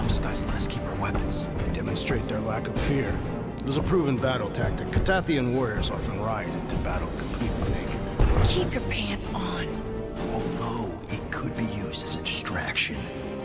Skyslas keep our weapons? Demonstrate their lack of fear. It is a proven battle tactic. Catathian warriors often ride into battle completely naked. Keep your pants on. Although it could be used as a distraction.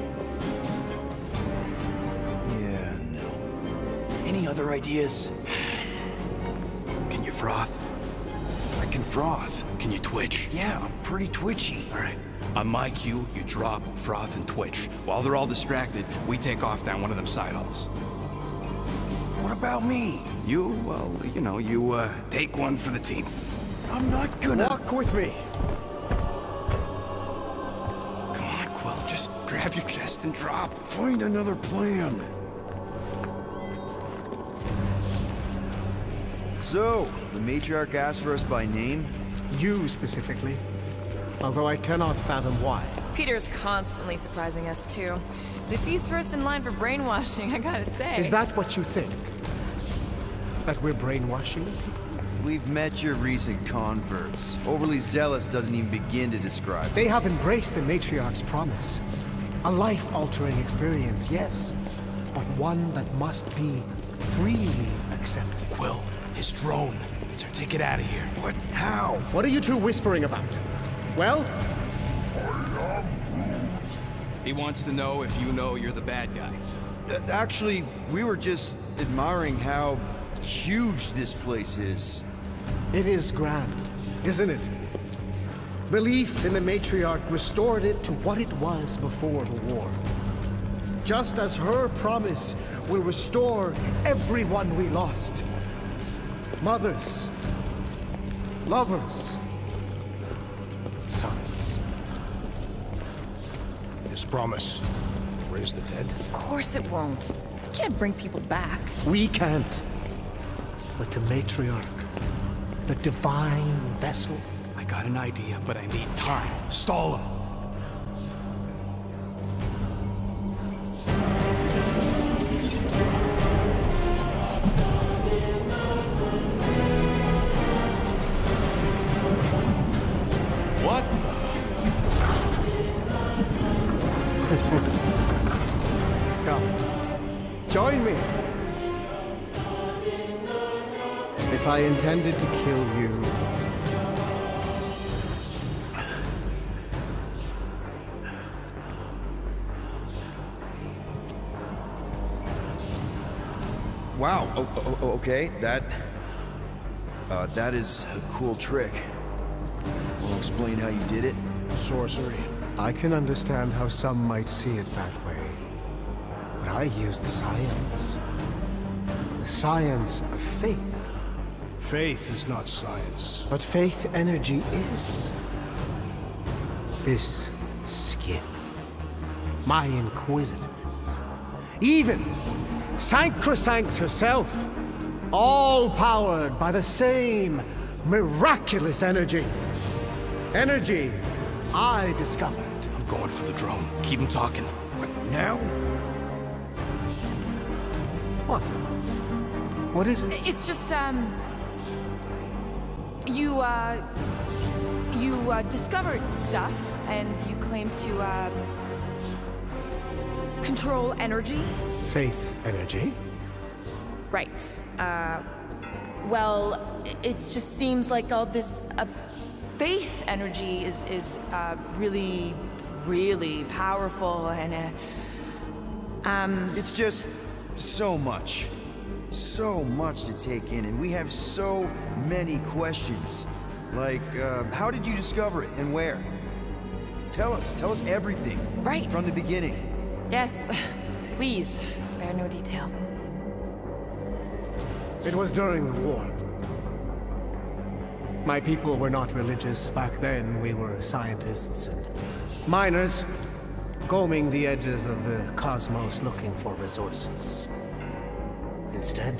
Yeah, no. Any other ideas? Can you froth? I can froth. Can you twitch? Yeah, I'm pretty twitchy. All right. On my cue, you drop, froth, and twitch. While they're all distracted, we take off down one of them side halls. What about me? You, well, you take one for the team. I'm not gonna... Walk with me. Come on, Quill, just grab your chest and drop. Find another plan. So, the Matriarch asked for us by name? You specifically. Although I cannot fathom why. Peter's constantly surprising us, too. But if he's first in line for brainwashing, I gotta say... Is that what you think? That we're brainwashing people? We've met your recent converts. Overly zealous doesn't even begin to describe it. They have embraced the Matriarch's promise. A life-altering experience, yes. But one that must be freely accepted. Quill, his drone. It's our ticket out of here. What? How? What are you two whispering about? Well? He wants to know if you know you're the bad guy. Actually, we were just admiring how huge this place is. It is grand, isn't it? Belief in the Matriarch restored it to what it was before the war. Just as her promise will restore everyone we lost. Mothers, lovers, sons. His promise. Raise the dead? Of course it won't. We can't bring people back. We can't. But the Matriarch, the divine vessel. I got an idea, but I need time. Stall him. What? Come, join me. If I intended to kill you, Wow, okay, that is a cool trick. Will explain how you did it? Sorcery. I can understand how some might see it that way. But I used science. The science of faith. Faith is not science. But faith energy is. This skiff. My inquisitors. Even Sacrosanct herself. All powered by the same miraculous energy. Energy I discovered. I'm going for the drone. Keep him talking. What, now? What? What is it? It's just, You discovered stuff, and you claim to, control energy? Faith energy? Right. Well, it just seems like all this, faith energy is really, really powerful, and, It's just so much. So much to take in, and we have so many questions. Like, how did you discover it, and where? Tell us everything. Right. From the beginning. Yes. Please, spare no detail. It was during the war. My people were not religious. Back then, we were scientists and miners, combing the edges of the cosmos looking for resources. Instead,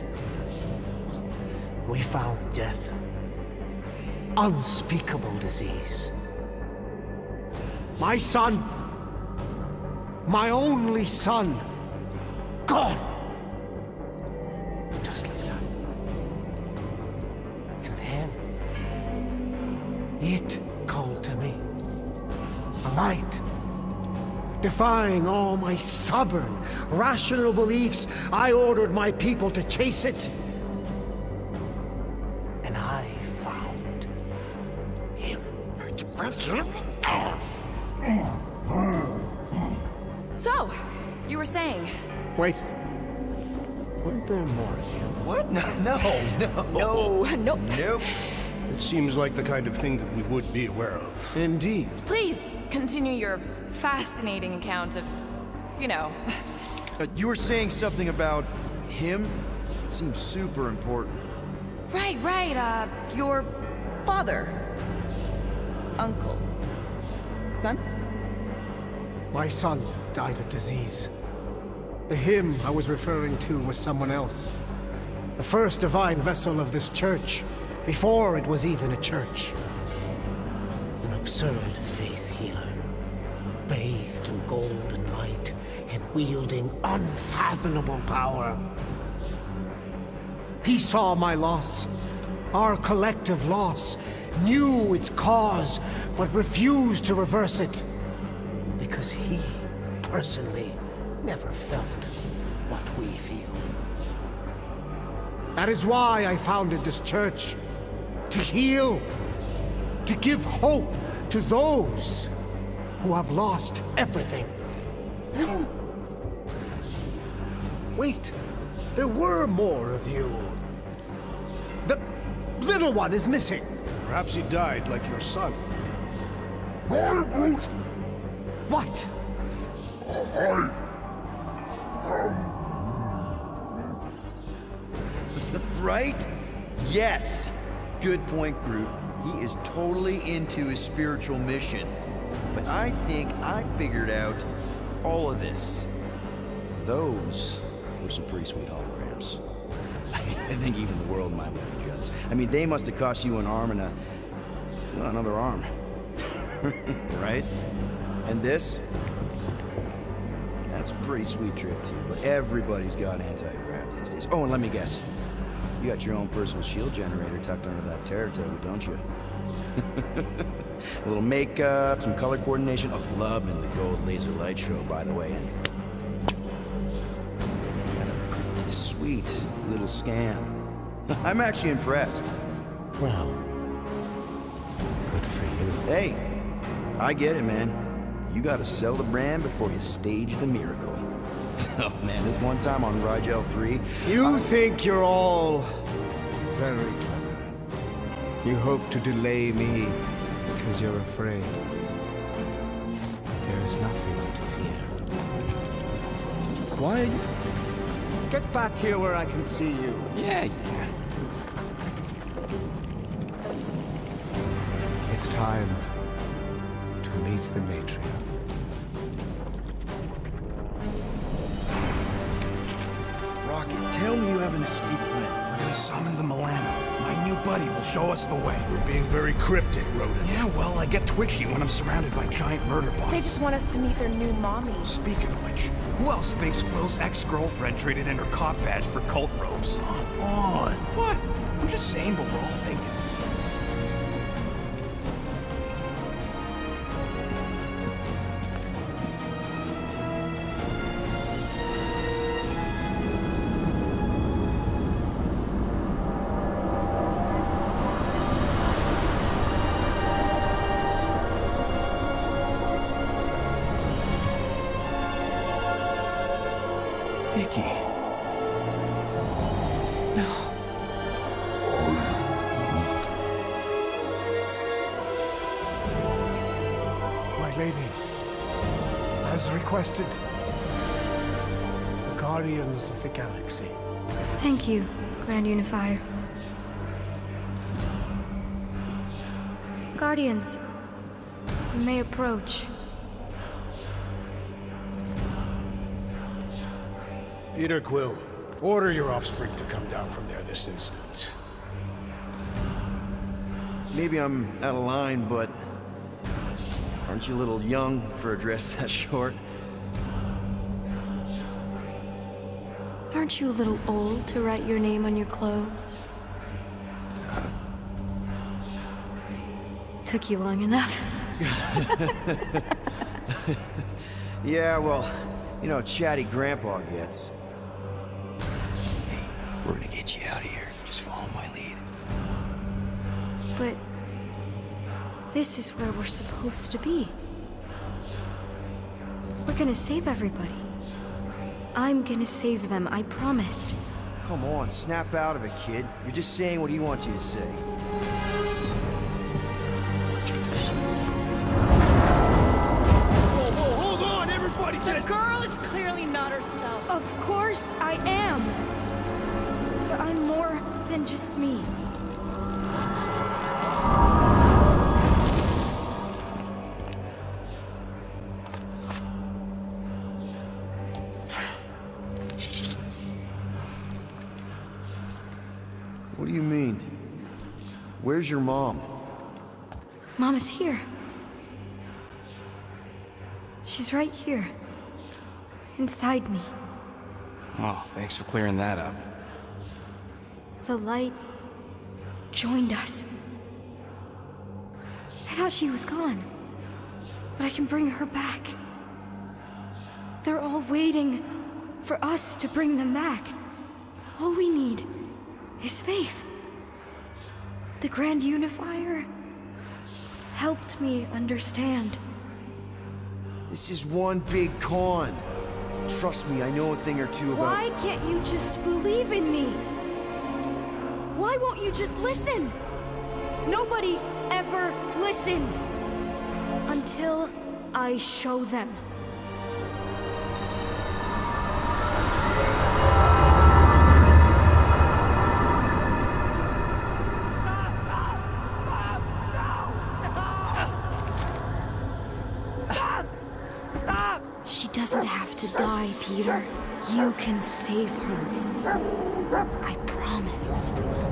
we found death. Unspeakable disease. My son, my only son, gone. Just like that. And then, it called to me. A light. Defying all my stubborn, rational beliefs, I ordered my people to chase it. And I found him. So, you were saying? Wait. Weren't there more of you? What? No. Nope. Nope. It seems like the kind of thing that we would be aware of. Indeed. Please continue your fascinating account of, you know. You were saying something about him? It seems super important. Right, your father. Uncle. Son? My son died of disease. The him I was referring to was someone else. The first divine vessel of this church, before it was even a church. An absurd faith healer, bathed in golden light and wielding unfathomable power. He saw my loss, our collective loss, knew its cause, but refused to reverse it. Because he, personally, never felt what we feel. That is why I founded this church. To heal. To give hope to those who have lost everything. Wait, there were more of you. The little one is missing. Perhaps he died like your son. What? Right? Yes! Good point, Groot. He is totally into his spiritual mission. But I think I figured out all of this. Those were some pretty sweet holograms. I think even the world might be jealous. I mean, they must have cost you an arm and another arm. Right? And this? That's a pretty sweet trick too, but everybody's got anti-grav these days. Oh, and let me guess. You got your own personal shield generator tucked under that Terratoga, don't you? A little makeup, some color coordination. Oh, loving the gold laser light show, by the way. And got a pretty sweet little scam. I'm actually impressed. Well, good for you. Hey, I get it, man. You gotta sell the brand before you stage the miracle. Oh man, this one time on Rigel 3... You think you're all very clever. You hope to delay me because you're afraid. But there is nothing to fear. Why are you... Get back here where I can see you. Yeah. It's time to meet the Matriarch. Rocket, tell me you have an escape plan. We're gonna summon the Milano. My new buddy will show us the way. You're being very cryptic, Rodent. Yeah, well, I get twitchy when I'm surrounded by giant murder bots. They just want us to meet their new mommy. Speaking of which, who else thinks Quill's ex-girlfriend traded in her cop badge for cult robes? Come on. What? I'm just saying what we're all thinking. Vicky. No. My lady, as requested, the Guardians of the Galaxy. Thank you, Grand Unifier. Guardians, you may approach. Peter Quill, order your offspring to come down from there this instant. Maybe I'm out of line, but aren't you a little young for a dress that short? Aren't you a little old to write your name on your clothes? Took you long enough. Yeah, well, you know how chatty Grandpa gets. Hey, we're gonna get you out of here. Just follow my lead. But this is where we're supposed to be. We're gonna save everybody. I'm gonna save them, I promised. Come on, snap out of it, kid. You're just saying what he wants you to say. Whoa, hold on, everybody! The girl is clearly not herself. Of course I am. But I'm more than just me. What do you mean? Where's your mom? Mama's here. She's right here. Inside me. Oh, thanks for clearing that up. The light joined us. I thought she was gone. But I can bring her back. They're all waiting for us to bring them back. All we need is faith. The Grand Unifier helped me understand. This is one big con. Trust me, I know a thing or two about... Why can't you just believe in me? Why won't you just listen? Nobody ever listens. Until I show them. She doesn't have to die, Peter. You can save her. I promise.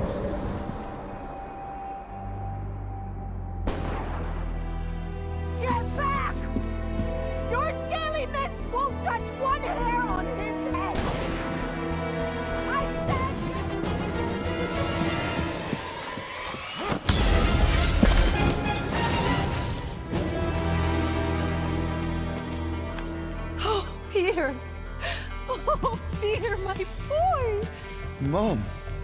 Get back! Your scaly mitts won't touch one hair on his head! I said... Peter! Oh, Peter, my boy! Mom!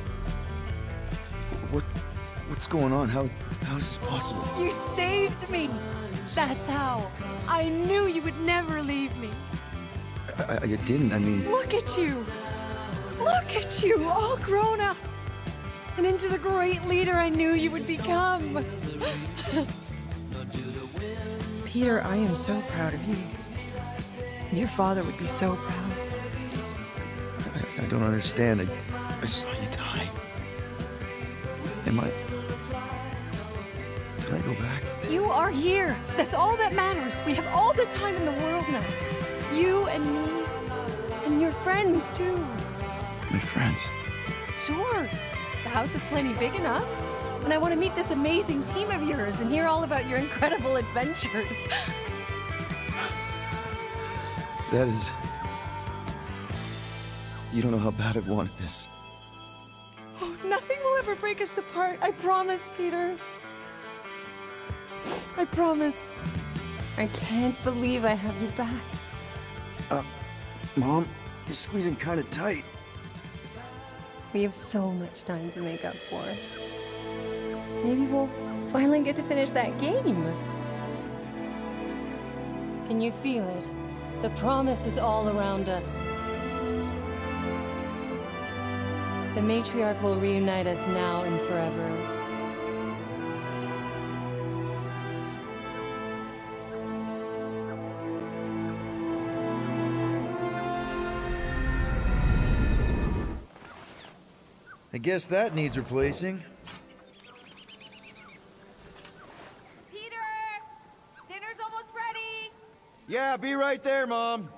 What's going on? How is this possible? You saved me! That's how. I knew you would never leave me. I didn't, I mean... Look at you! Look at you, all grown up! And into the great leader I knew you would become! Peter, I am so proud of you. Your father would be so proud. I don't understand. I saw you die. Am I... Can I go back? You are here. That's all that matters. We have all the time in the world now. You and me, and your friends too. My friends? Sure. The house is plenty big enough. And I want to meet this amazing team of yours and hear all about your incredible adventures. That is... You don't know how bad I've wanted this. Oh, nothing will ever break us apart. I promise, Peter. I promise. I can't believe I have you back. Mom, you're squeezing kind of tight. We have so much time to make up for. Maybe we'll finally get to finish that game. Can you feel it? The promise is all around us. The Matriarch will reunite us now and forever. I guess that needs replacing. Peter! Dinner's almost ready! Yeah, be right there, Mom.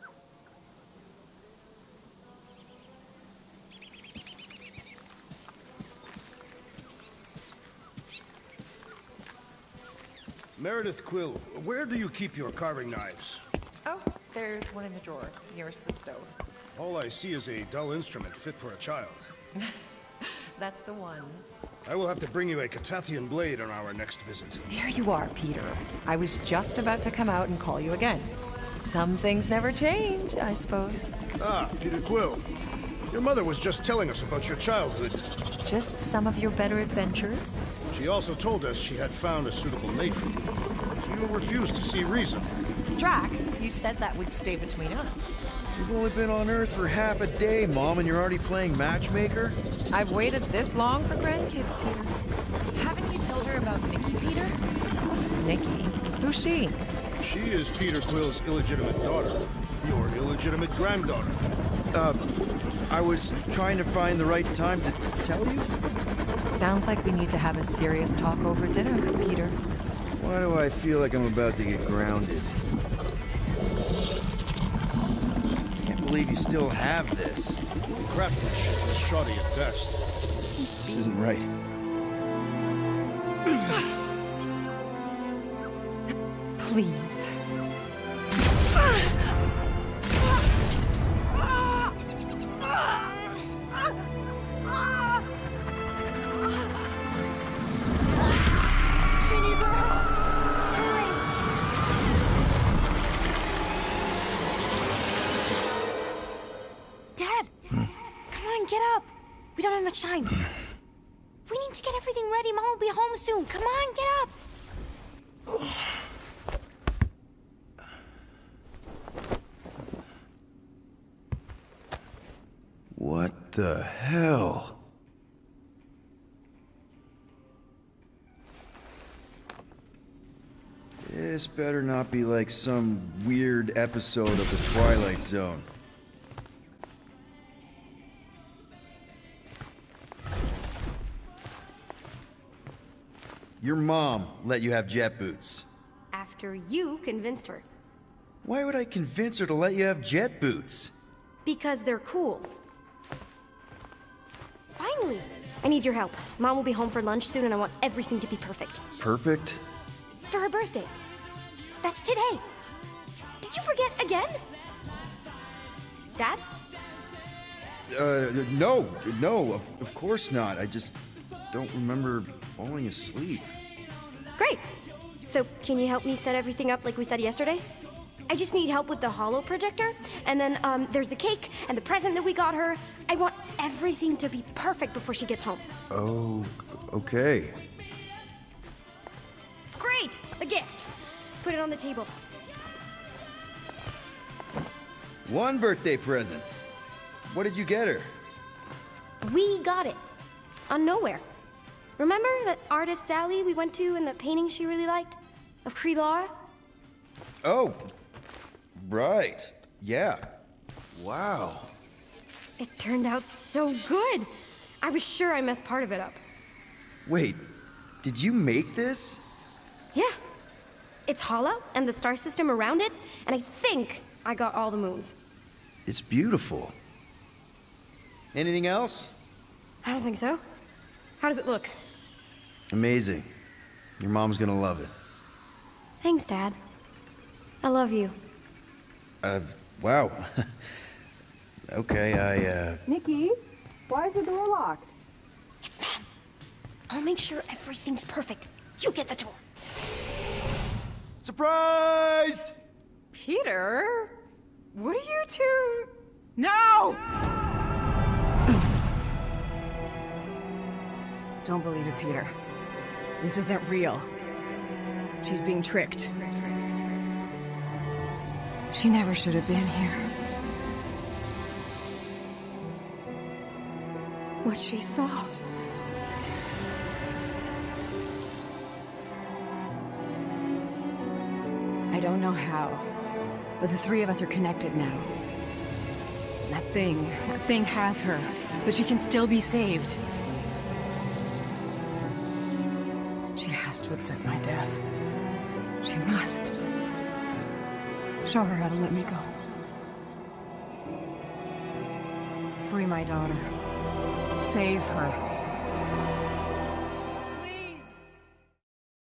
Meredith Quill, where do you keep your carving knives? Oh, there's one in the drawer, nearest the stove. All I see is a dull instrument fit for a child. That's the one. I will have to bring you a Catathian blade on our next visit. There you are, Peter. I was just about to come out and call you again. Some things never change, I suppose. Ah, Peter Quill. Your mother was just telling us about your childhood. Just some of your better adventures. She also told us she had found a suitable mate for you. But you refused to see reason. Drax, you said that would stay between us. You've only been on Earth for half a day, Mom, and you're already playing matchmaker? I've waited this long for grandkids, Peter. Haven't you told her about Nikki, Peter? Nikki? Who's she? She is Peter Quill's illegitimate daughter. Your illegitimate granddaughter. I was trying to find the right time to tell you? Sounds like we need to have a serious talk over dinner, Peter. Why do I feel like I'm about to get grounded? Can't believe you still have this. Craftsmanship is shoddy at best. This isn't right. Please. Dad! Come on, get up! We don't have much time. We need to get everything ready. Mom will be home soon. Come on, get up! What the hell? This better not be like some weird episode of The Twilight Zone. Your mom let you have jet boots. After you convinced her. Why would I convince her to let you have jet boots? Because they're cool. Finally! I need your help. Mom will be home for lunch soon and I want everything to be perfect. Perfect? For her birthday. That's today. Did you forget again? Dad? No, of course not. I just don't remember falling asleep. Great. So, can you help me set everything up like we said yesterday? I just need help with the holo projector, and then there's the cake and the present that we got her. I want everything to be perfect before she gets home. Oh, okay. Great! The gift. Put it on the table. One birthday present. What did you get her? We got it. On Nowhere. Remember that artist's alley we went to and the painting she really liked? Of Kree-Lara? Oh, right. Yeah. Wow. It turned out so good. I was sure I messed part of it up. Wait, did you make this? Yeah. It's hollow, and the star system around it, and I think I got all the moons. It's beautiful. Anything else? I don't think so. How does it look? Amazing. Your mom's gonna love it. Thanks, Dad. I love you. Wow. Okay, Nikki, why is the door locked? It's Mom. I'll make sure everything's perfect. You get the door. Surprise! Peter? What are you two... No! Don't believe it, Peter. This isn't real. She's being tricked. She never should have been here. What she saw. I don't know how, but the three of us are connected now. That thing has her, but she can still be saved. She has to accept my death. She must. Show her how to let me go. Free my daughter. Save her.